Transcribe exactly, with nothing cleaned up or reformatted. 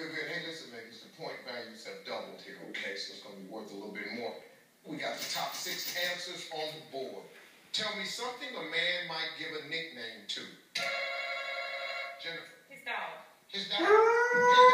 good, good. Hey, listen, man, the point values have doubled here, okay? So it's going to be worth a little bit more. We got the top six answers on the board. Tell me something a man might give a nickname to. Jennifer. His dog. His dog. His